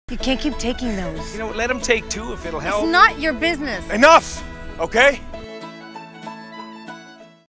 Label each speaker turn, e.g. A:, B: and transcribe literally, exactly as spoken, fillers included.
A: You can't keep taking those.
B: You know what, let him take two if it'll help.
A: It's not your business.
C: Enough, okay?